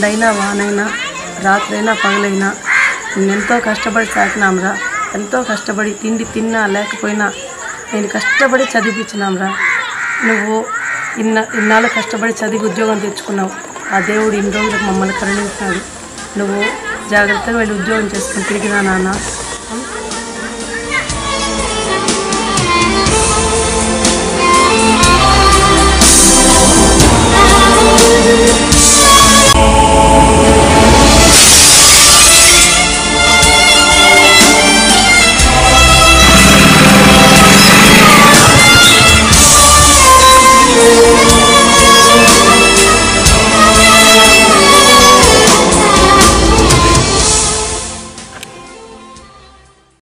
ఎండైనా వానైనా రాత్రైనా పగలైనా నేనెంతో కష్టపడి సాకినాంరా. ఎంతో కష్టపడి తిండి తిన్నా లేకపోయినా నేను కష్టపడి చదివించినాంరా. నువ్వు ఇన్నాళ్ళు కష్టపడి చదివి ఉద్యోగం తెచ్చుకున్నావు. ఆ దేవుడు ఇన్ని రోజులకు మమ్మల్ని కరుణించినాడు. నువ్వు జాగ్రత్తగా వెళ్ళి ఉద్యోగం చేసుకుని తిరిగినా నాన్న.